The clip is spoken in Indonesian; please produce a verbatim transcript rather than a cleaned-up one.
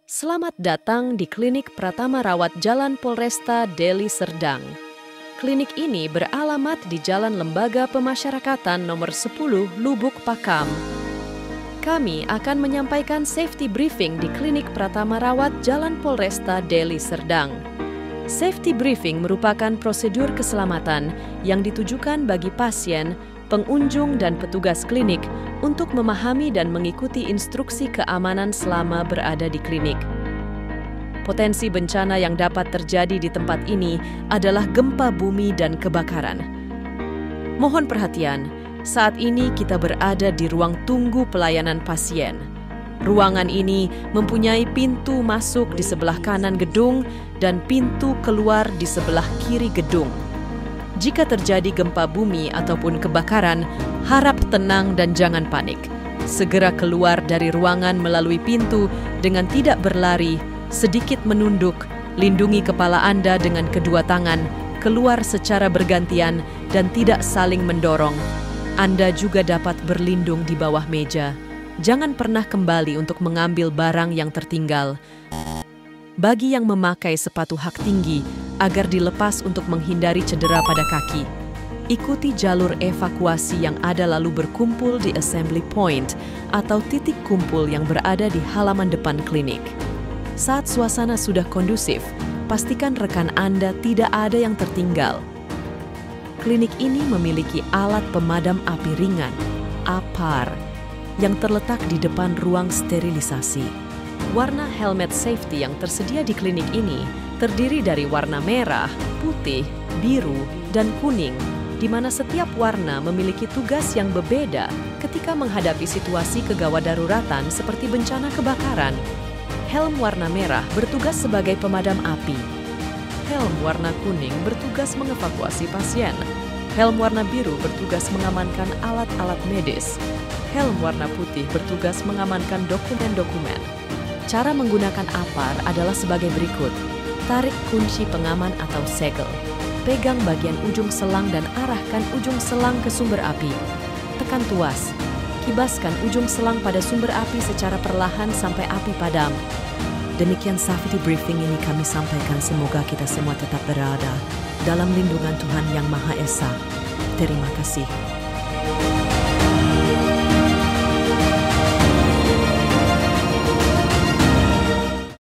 Selamat datang di Klinik Pratama Rawat Jalan Polresta Deli Serdang. Klinik ini beralamat di Jalan Lembaga Pemasyarakatan nomor sepuluh Lubuk Pakam. Kami akan menyampaikan safety briefing di Klinik Pratama Rawat Jalan Polresta Deli Serdang. Safety briefing merupakan prosedur keselamatan yang ditujukan bagi pasien, pengunjung dan petugas klinik untuk memahami dan mengikuti instruksi keamanan selama berada di klinik. Potensi bencana yang dapat terjadi di tempat ini adalah gempa bumi dan kebakaran. Mohon perhatian, saat ini kita berada di ruang tunggu pelayanan pasien. Ruangan ini mempunyai pintu masuk di sebelah kanan gedung dan pintu keluar di sebelah kiri gedung. Jika terjadi gempa bumi ataupun kebakaran, harap tenang dan jangan panik. Segera keluar dari ruangan melalui pintu dengan tidak berlari, sedikit menunduk, lindungi kepala Anda dengan kedua tangan, keluar secara bergantian dan tidak saling mendorong. Anda juga dapat berlindung di bawah meja. Jangan pernah kembali untuk mengambil barang yang tertinggal. Bagi yang memakai sepatu hak tinggi, agar dilepas untuk menghindari cedera pada kaki. Ikuti jalur evakuasi yang ada lalu berkumpul di assembly point atau titik kumpul yang berada di halaman depan klinik. Saat suasana sudah kondusif, pastikan rekan Anda tidak ada yang tertinggal. Klinik ini memiliki alat pemadam api ringan, A P A R, yang terletak di depan ruang sterilisasi. Warna helmet safety yang tersedia di klinik ini terdiri dari warna merah, putih, biru, dan kuning, di mana setiap warna memiliki tugas yang berbeda ketika menghadapi situasi kegawat daruratan seperti bencana kebakaran. Helm warna merah bertugas sebagai pemadam api. Helm warna kuning bertugas mengevakuasi pasien. Helm warna biru bertugas mengamankan alat-alat medis. Helm warna putih bertugas mengamankan dokumen-dokumen. Cara menggunakan A P A R adalah sebagai berikut. Tarik kunci pengaman atau segel. Pegang bagian ujung selang dan arahkan ujung selang ke sumber api. Tekan tuas. Kibaskan ujung selang pada sumber api secara perlahan sampai api padam. Demikian safety briefing ini kami sampaikan, semoga kita semua tetap berada dalam lindungan Tuhan Yang Maha Esa. Terima kasih.